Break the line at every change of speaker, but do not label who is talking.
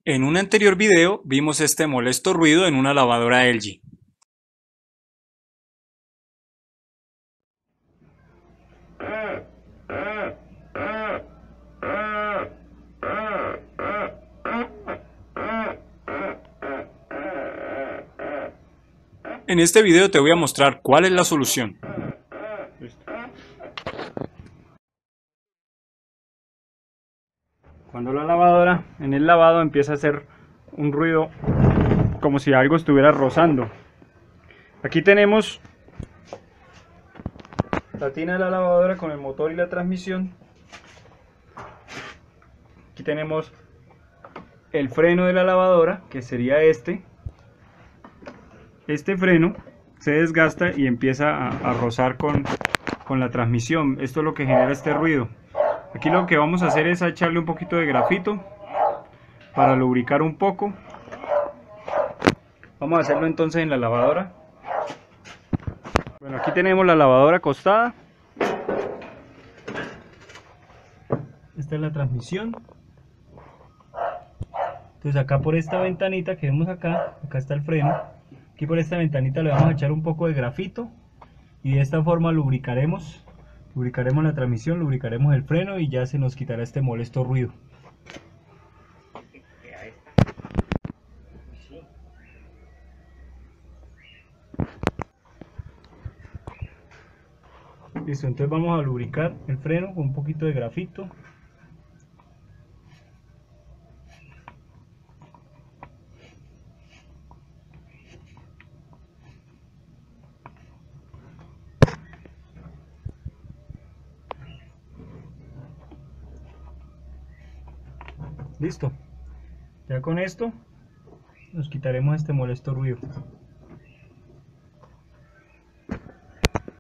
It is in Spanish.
En un anterior video vimos este molesto ruido en una lavadora LG. En este video te voy a mostrar cuál es la solución. Cuando la lavadora en el lavado empieza a hacer un ruido como si algo estuviera rozando. Aquí tenemos la tina de la lavadora con el motor y la transmisión. Aquí tenemos el freno de la lavadora, que sería este. Este freno se desgasta y empieza a rozar con la transmisión. Esto es lo que genera este ruido. Aquí lo que vamos a hacer es echarle un poquito de grafito para lubricar un poco. Vamos a hacerlo entonces en la lavadora. Bueno, aquí tenemos la lavadora acostada. Esta es la transmisión. Entonces acá por esta ventanita que vemos acá está el freno. Aquí por esta ventanita le vamos a echar un poco de grafito y de esta forma lubricaremos la transmisión, lubricaremos el freno y ya se nos quitará este molesto ruido. Listo, entonces vamos a lubricar el freno con un poquito de grafito. Listo, ya con esto nos quitaremos este molesto ruido.